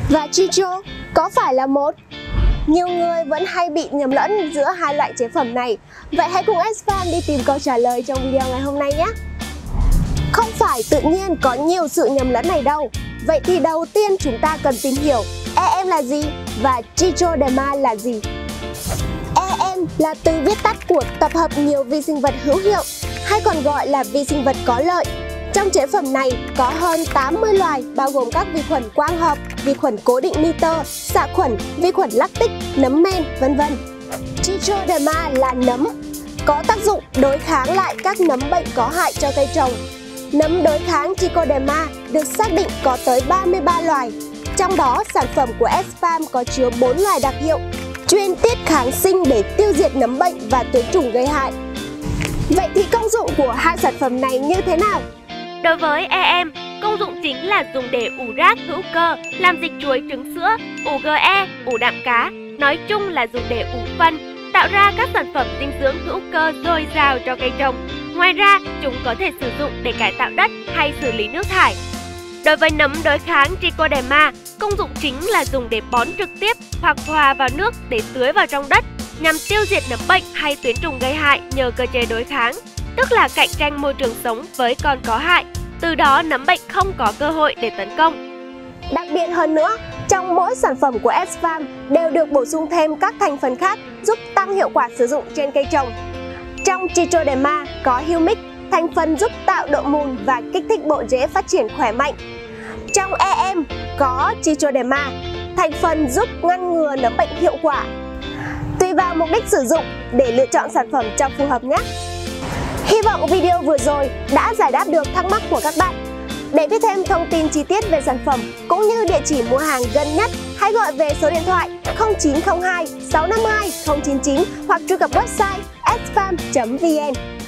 và Chicho có phải là một? Nhiều người vẫn hay bị nhầm lẫn giữa hai loại chế phẩm này. Vậy hãy cùng S-Farm đi tìm câu trả lời trong video ngày hôm nay nhé. Không phải tự nhiên có nhiều sự nhầm lẫn này đâu. Vậy thì đầu tiên chúng ta cần tìm hiểu EM là gì và Trichoderma là gì. EM là từ viết tắt của tập hợp nhiều vi sinh vật hữu hiệu, hay còn gọi là vi sinh vật có lợi. Trong chế phẩm này có hơn 80 loài bao gồm các vi khuẩn quang hợp, vi khuẩn cố định nitơ, xạ khuẩn, vi khuẩn lactic, nấm men, vân vân. Trichoderma là nấm, có tác dụng đối kháng lại các nấm bệnh có hại cho cây trồng. Nấm đối kháng Trichoderma được xác định có tới 33 loài. Trong đó, sản phẩm của S-Farm có chứa 4 loài đặc hiệu, chuyên tiết kháng sinh để tiêu diệt nấm bệnh và tuyến trùng gây hại. Vậy thì công dụng của hai sản phẩm này như thế nào? Đối với EM, công dụng chính là dùng để ủ rác hữu cơ, làm dịch chuối trứng sữa, ủ GE, ủ đạm cá, nói chung là dùng để ủ phân, tạo ra các sản phẩm dinh dưỡng hữu cơ dồi dào cho cây trồng. Ngoài ra, chúng có thể sử dụng để cải tạo đất hay xử lý nước thải. Đối với nấm đối kháng Trichoderma, công dụng chính là dùng để bón trực tiếp hoặc hòa vào nước để tưới vào trong đất, nhằm tiêu diệt nấm bệnh hay tuyến trùng gây hại nhờ cơ chế đối kháng, tức là cạnh tranh môi trường sống với con có hại. Từ đó nấm bệnh không có cơ hội để tấn công. Đặc biệt hơn nữa, trong mỗi sản phẩm của S-Farm đều được bổ sung thêm các thành phần khác giúp tăng hiệu quả sử dụng trên cây trồng. Trong Trichoderma có humic, thành phần giúp tạo độ mùn và kích thích bộ rễ phát triển khỏe mạnh. Trong EM có Trichoderma, thành phần giúp ngăn ngừa nấm bệnh hiệu quả. Tùy vào mục đích sử dụng để lựa chọn sản phẩm cho phù hợp nhé. Hy vọng video vừa rồi đã giải đáp được thắc mắc của các bạn. Để biết thêm thông tin chi tiết về sản phẩm cũng như địa chỉ mua hàng gần nhất, hãy gọi về số điện thoại 0902 652 099 hoặc truy cập website sfarm.vn.